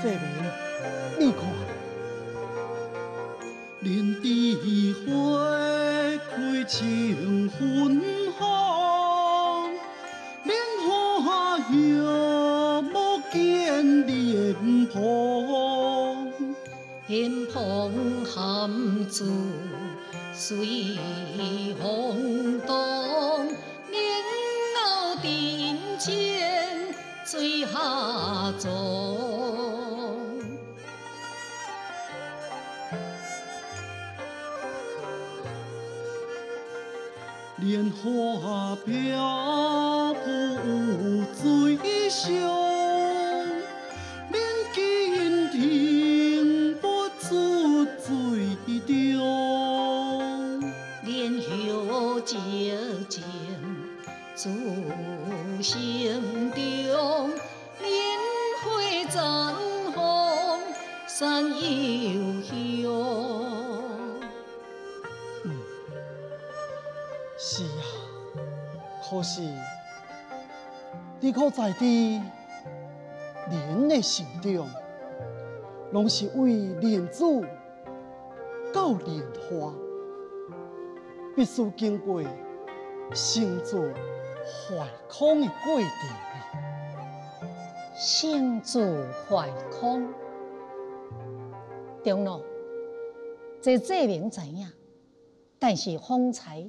这边，你看，莲池花开情芬芳，莲花摇木见莲蓬， 莲蓬含珠随风动，莲藕顶尖水下种。 莲花飘浮水上，莲根停不出水中。 莲叶渐渐筑心中，莲花绽放山悠悠。 是啊，可是你可在地莲的心中，拢是为莲子到莲花，必须经过生做坏空的过程啊。 心自怀空，长老，这明知影，但是方才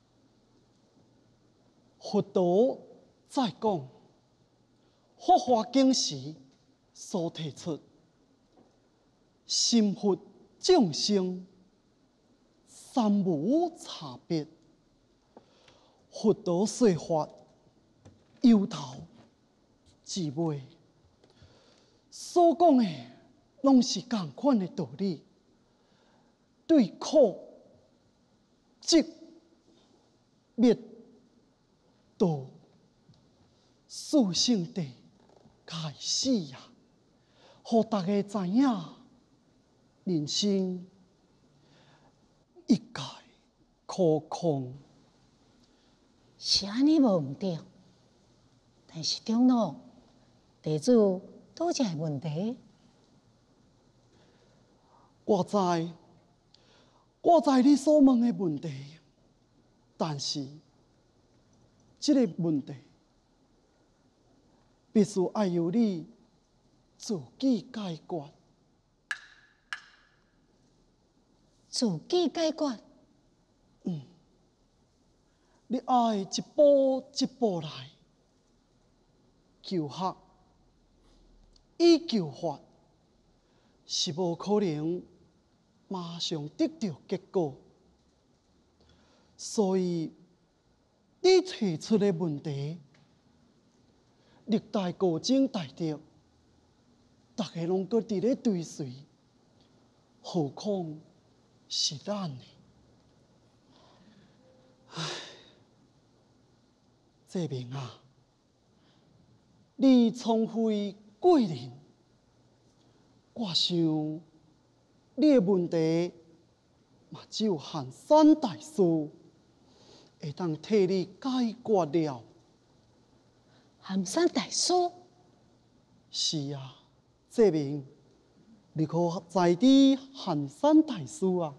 佛陀在讲《法华经》时所提出，心佛众生三无差别。佛陀说法由头至尾，所讲的拢是同款的道理，对苦、集、灭、道、四圣地开始呀，互大家知影，人生一概苦空。 是安尼无毋对，但是长老，地主倒一个问题。 我知你所问的问题，但是这个问题必须要由你自己解决。 自己解决。 你爱一步一步来，求学以求法是无可能马上得到结果，所以你提出的问题，历代高僧大德，大家拢搁伫咧追随，何况是咱呢？唉。这明啊，你聪慧贵人，我想你的问题嘛，只有寒山大师会当替你解决了。 寒山大师？ 是啊，这明，你可在地寒山大师啊？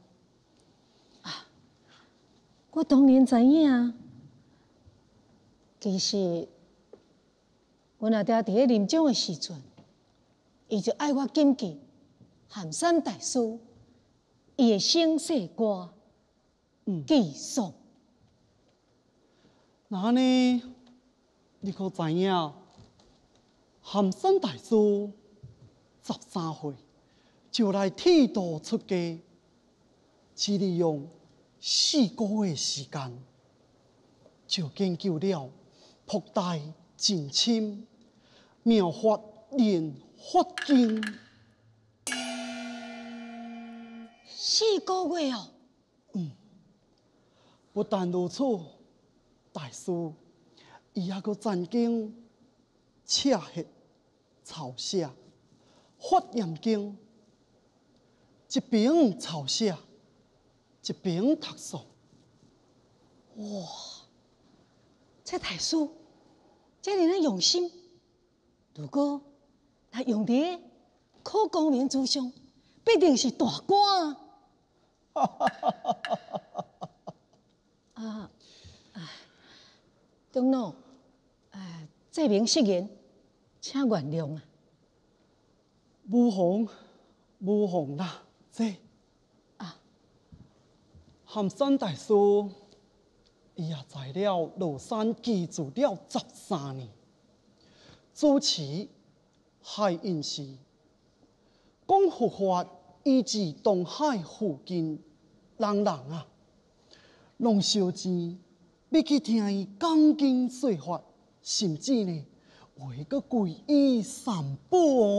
我当然知影。其实，阮阿爹伫咧临终的时阵，伊就爱我谨记寒山大师伊的生死歌寄送。 那呢，你可知影？寒山大师13岁就来剃度出家，只利用4个月时间，就研究了博大精深、妙法莲华经。 4个月哦。 不但如此，大师伊还阁曾经赤血抄写《法严经》，一边抄写，一边读诵。 哇！这大师这么用心，如果他用伫考功名之上，必定是大官啊！长老，这名失言，请原谅啊！ 无妨啦，这含山大师，伊也在了庐山居住了13年，主持海印寺，讲佛法以至东海附近人啊，拢烧钱要去听伊讲经说法，甚至呢，为个皈依三宝。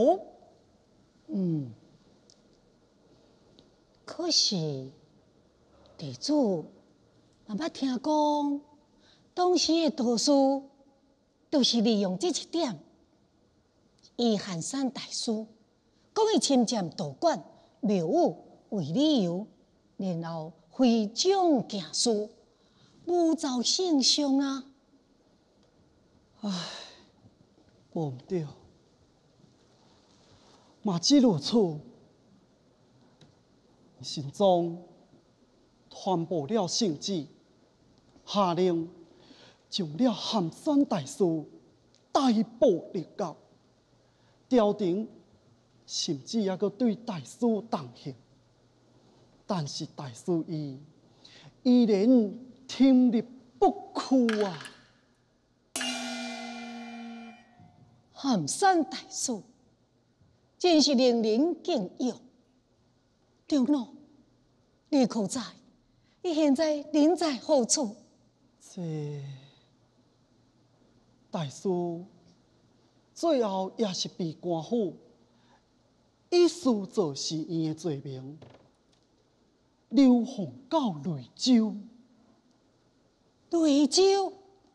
可是地主也捌听讲，当时的道士就是利用这一点，以寒山大师讲伊侵占道观庙宇为理由，然后挥奖行事，无造圣上啊！ 无毋对，嘛只如此。神宗传播了圣旨，下令将了含山大师逮捕入监，朝廷甚至也阁对大师动刑，但是大师依然听力不屈啊！ 含山大师真是令人敬仰。长老，你可知伊现在人在何处？ 这大师最后也是被官府以私造寺院的罪名流放到雷州。 雷州？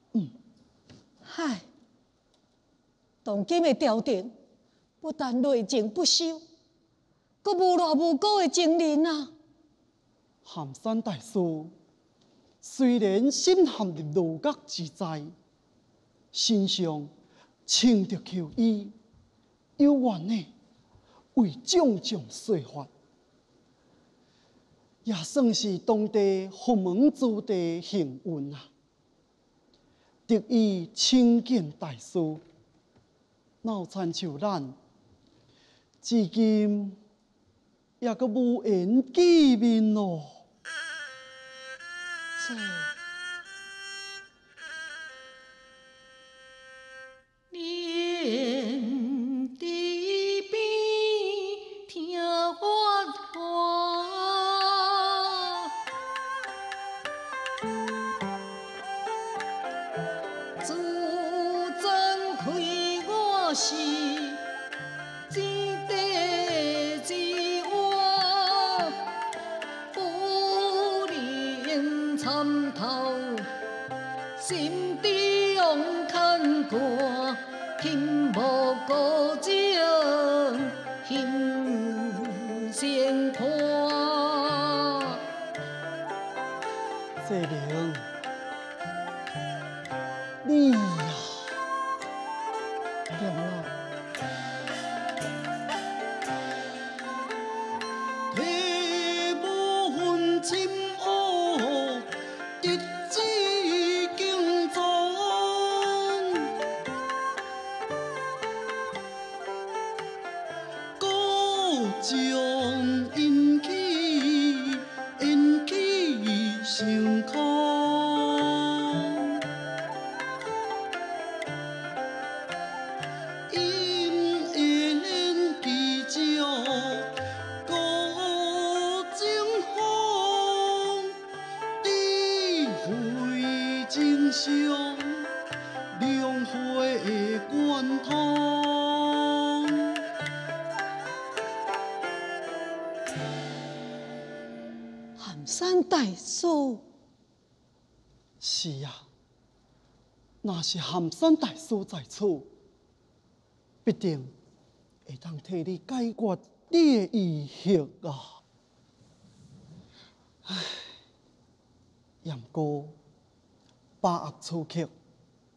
嗨，当今的朝廷不但内政不修，阁无赖无辜的情人啊！ 含山大师虽然身陷入牢狱之灾，身上穿着囚衣，有愿呢为种种说法，也算是当地佛门之地幸运啊！得以亲见大师，闹亲像咱，至今也阁无缘见面咯。 莲地边听我话，自真亏我是只地之我，不怜参透心中看过。恨无故情，恨先看。 这灵，你呀， 长老， 体无分深恶，一指敬重。将因起成空，因缘记着古情风，智慧真相，两会贯通。 山大师， 是啊，若是含山大师在此，必定会当替你解决你的疑惑啊！唉，杨哥，把握此刻，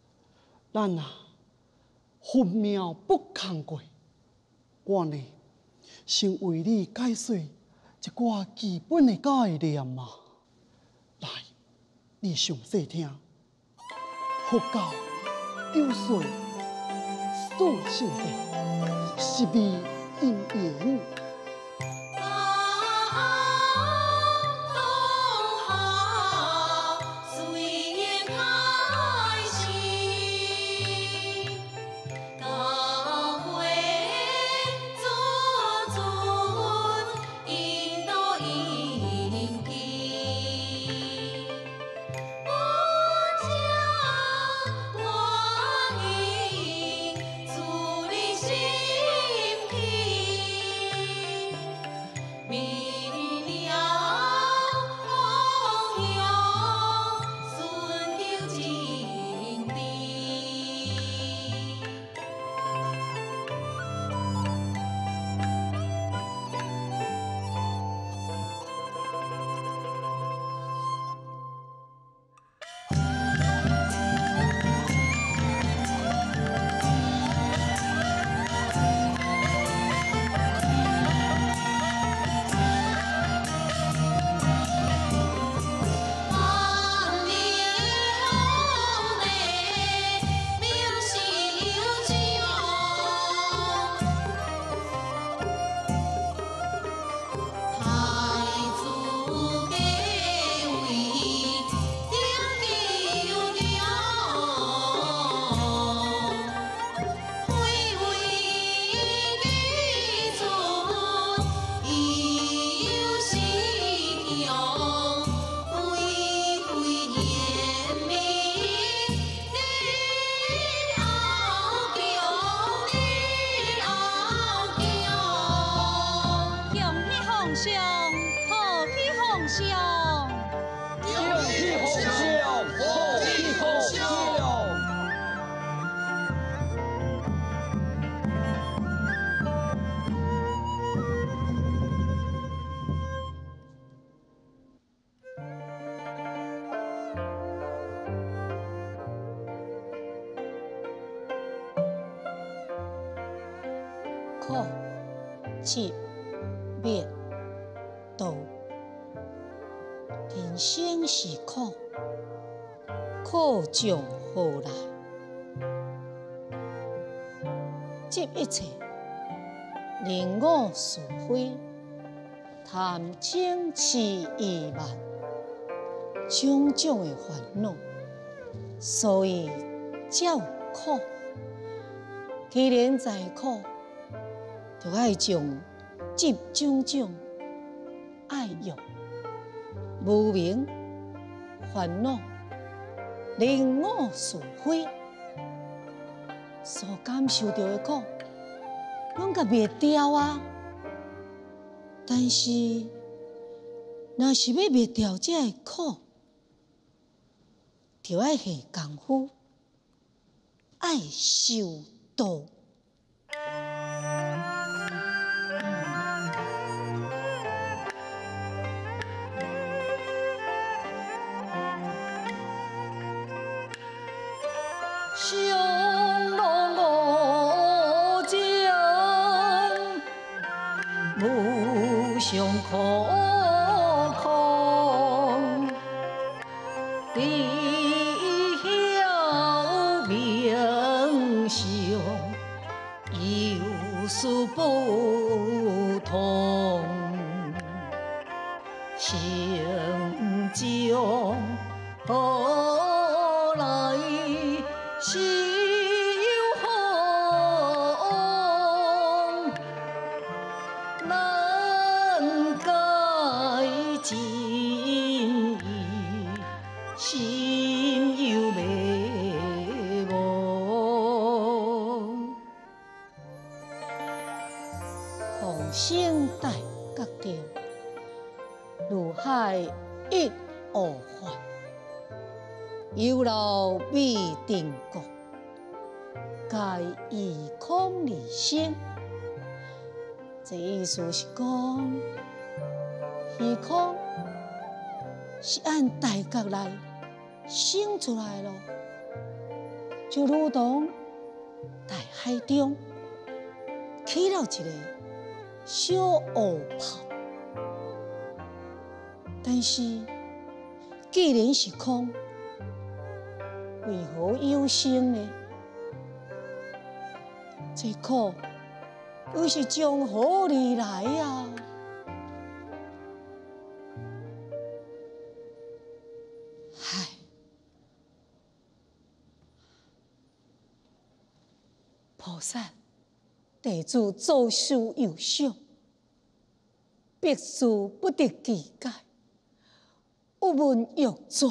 咱啊分秒不空过，我呢先为你解说一寡基本的概念嘛。来，你详细听。佛教有说，所信的是为因缘。 苦、集、灭、道。人生是苦，苦从何来？集一切，人我是非，贪嗔痴意慢，种种的烦恼，所以才有苦。既然在苦，就爱将集种种爱欲、无明、烦恼、人我是非所感受到的苦，拢甲灭掉啊！但是，若是要灭掉这个苦，就要下功夫，爱修道。 上路我将无上苦空，地晓名相有所不同，成就何来修行，难解真意，心有迷惘。 狂生大觉着，如海一无法。有劳未定国，该以空离心。这意思是讲，虚空是按大觉来生出来咯，就如同大海中起了一个小乌泡。但是，既然是空，为何有生呢？这苦又是从何里来呀？唉，菩萨，地主做事有想，百事不得其解，有问欲绝。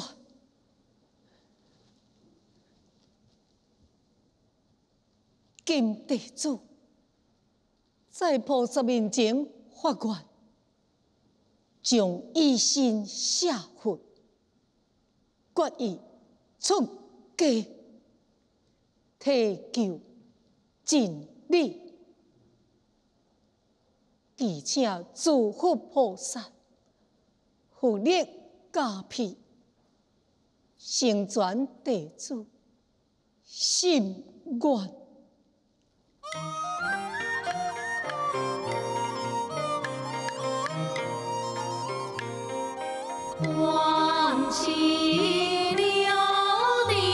今地主在菩萨面前发愿，将一心下佛，决意出家，提求真理，祈请诸佛菩萨护力加庇，成全地主心愿。 万起了地，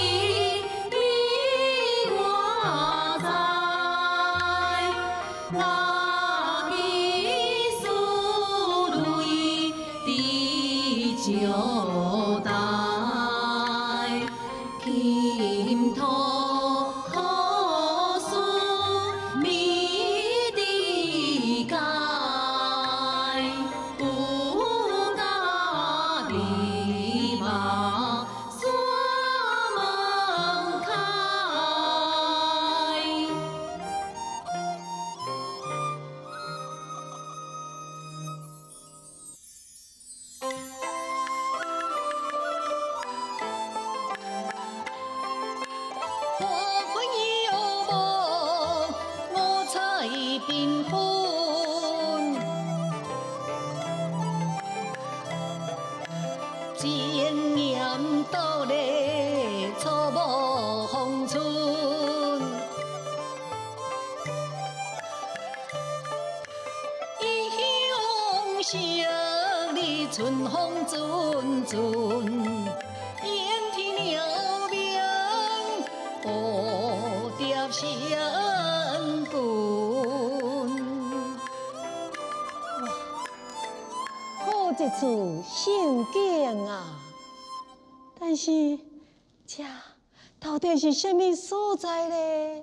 你我在，那一苏如意地久代，金头可诉米地盖。缤纷，千年倒立初暮风春，异乡昔日春风阵阵，烟天鸟鸣，蝴蝶声滚。好一处仙境啊！但是，这到底是什么所在呢？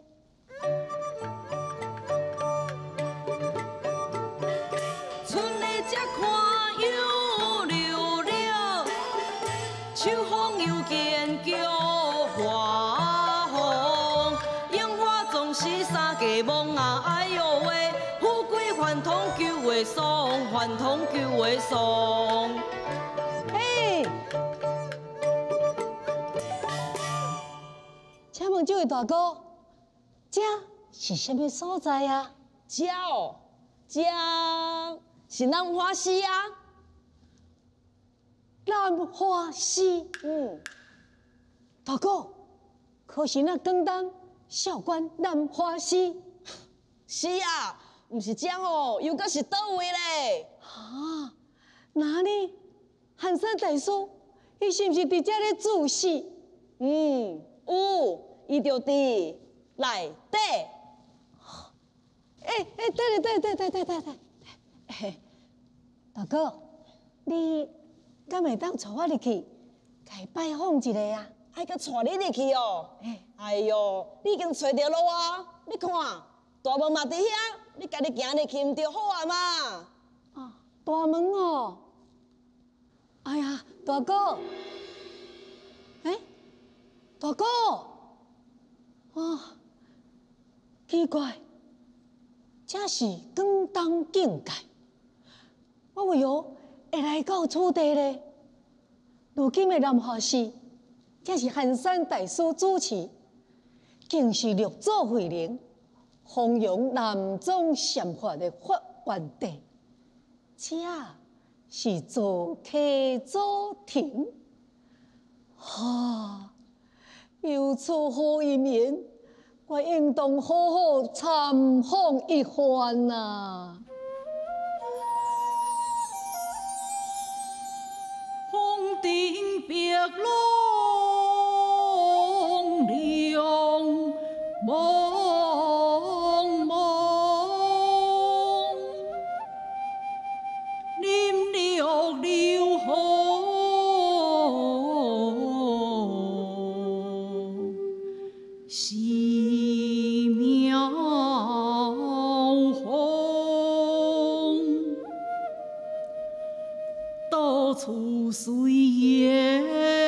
春日才看又溜了，秋风又见叫花红，樱花总是三家梦啊！哎呦喂，富贵还通求话爽，还通求话爽。嘿，请问这位大哥，这是什么所在啊？ 这哦，这是南华寺啊。 南华寺，大哥，可是那简单少关南华寺是啊，毋是这哦，又搁是倒位咧？ 啊？哪里？寒山大叔，伊是毋是伫遮咧住世？ 有，伊就伫内底。 对，大哥，你敢会当带我入去，该拜访一下啊？ 爱甲带你入去哦。哎哟，你已经找着了啊！你看，大门嘛伫遐，你家己行入去毋就好啊嘛？ 啊，大门哦。哎呀，大哥，大哥，啊，奇怪，这是广东境界，我为何会来到此地呢？如今的南华寺，这是寒山大师主持，竟是六祖慧能弘扬南宗禅法的发源地，这是做客做庭，有此好一面，我应当好好参访一番呐。 别浪凉茫茫，念绿柳河，是苗红，到处随缘。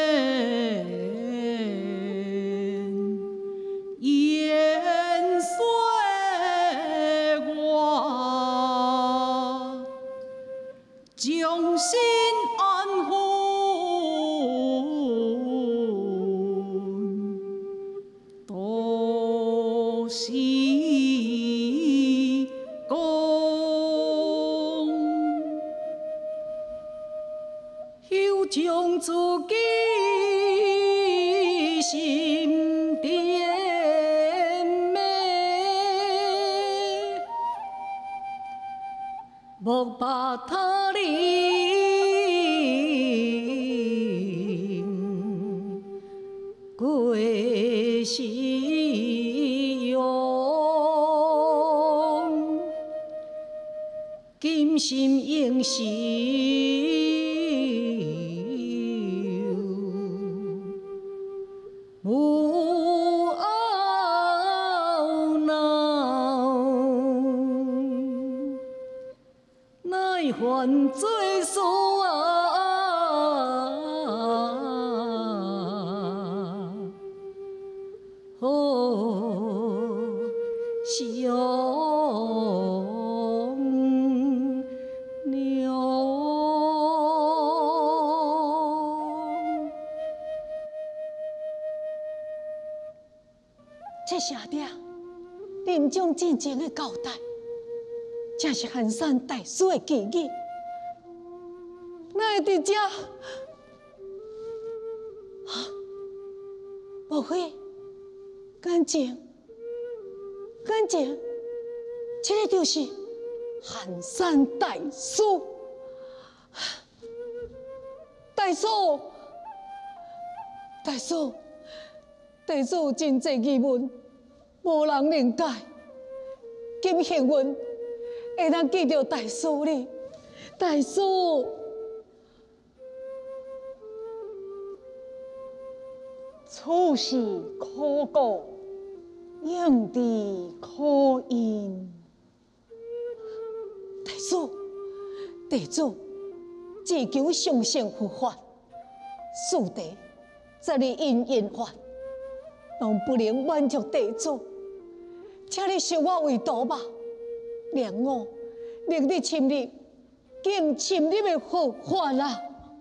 将心安分，都是功。休将自己心甜美，莫把他人过西洋，金心应寿无懊恼，奈犯罪事相娘。 这下底临终进前的交代，正是寒山大师的记忆。那会伫这？莫非感情？这个就是寒山大师。大师有真济疑问，无人能解。今幸运会当见到大师你，大师。处事可过，应地可因。地主只求上乘佛法，四地十二因法，拢不能满足地主，请你收我为徒吧，让我历日深入，敬深入的佛法啦。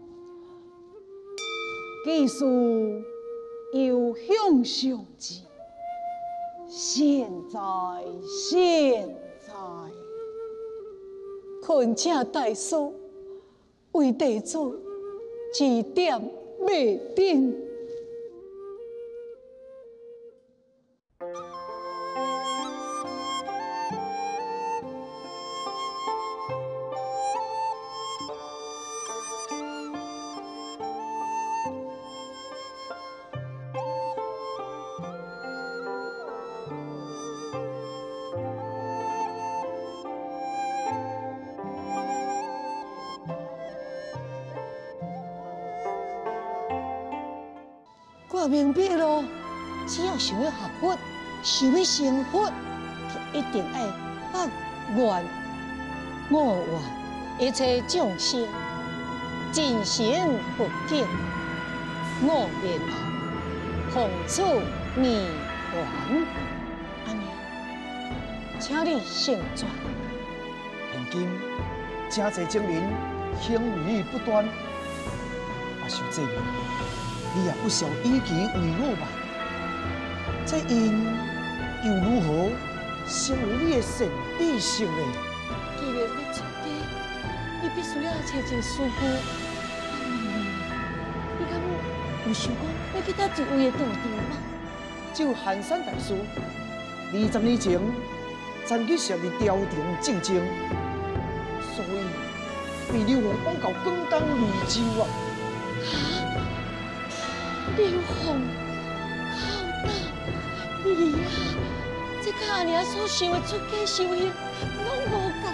技术有向上之，现在，恳请大师为地主指点迷津。我明白咯，只要想要学佛，想要成佛，就一定要发愿、我愿一切众生尽心佛敬，我念后奉此念愿。安尼，请你成全。 现今真济精灵行为不端，也受这命。你也不想以其为乐吧？这因又如何成为你的神秘性呢？ 既然要出家，你必须要找一个师傅。你敢有想过要去到一位的道场吗？ 就寒山大师，20年前曾去设立朝廷正经，所以被流放往到广东雷州啊。 流放、拷打，你啊，这甲阿娘所想的出家修行，拢无